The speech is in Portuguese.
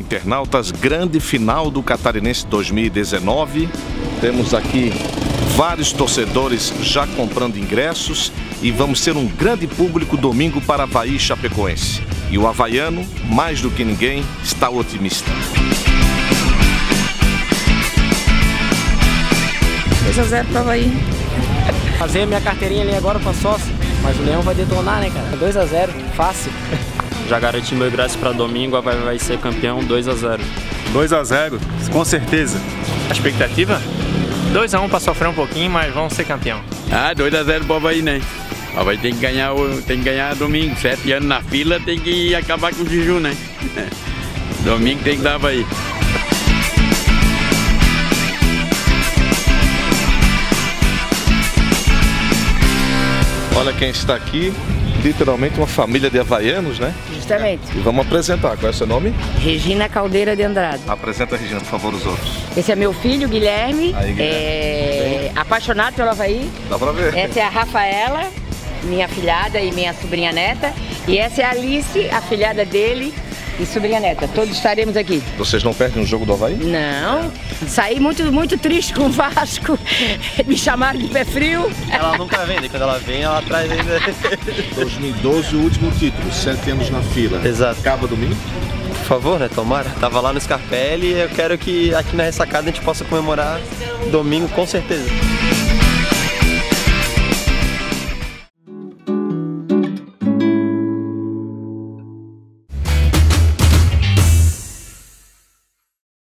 internautas, grande final do Catarinense 2019. Temos aqui vários torcedores já comprando ingressos e vamos ter um grande público domingo para Avaí e Chapecoense. E o havaiano, mais do que ninguém, está otimista. 2 a 0 para Avaí. Fazer minha carteirinha ali agora para sócio, mas o Leão vai detonar, né, cara? 2 a 0, fácil. Já garanti meu ingresso para domingo, vai ser campeão 2 a 0. 2 a 0, com certeza. A expectativa? 2 a 1 para sofrer um pouquinho, mas vamos ser campeão. 2 a 0 para o Avaí, né? O Avaí tem que ganhar domingo. 7 anos na fila, tem que acabar com o jejum, né? Domingo tem que dar Avaí. Olha quem está aqui, literalmente uma família de havaianos, né? Justamente. E vamos apresentar. Qual é o seu nome? Regina Caldeira de Andrade. Apresenta, Regina, por favor, os outros. Esse é meu filho, Guilherme. Aí, Guilherme. Apaixonado pelo Avaí. Dá pra ver. Essa é a Rafaela, minha filhada e minha sobrinha neta. E essa é a Alice, a filhada dele e sobrinha neta. Todos estaremos aqui. Vocês não perdem um jogo do Avaí? Não. Saí muito triste com o Vasco. Me chamaram de pé frio. Ela nunca vem, quando ela vem, ela traz ainda. 2012, o último título, 7 anos na fila. Exato. Acaba domingo? Por favor, né? Tomara. Tava lá no Scarpelli e eu quero que aqui na Ressacada a gente possa comemorar domingo com certeza.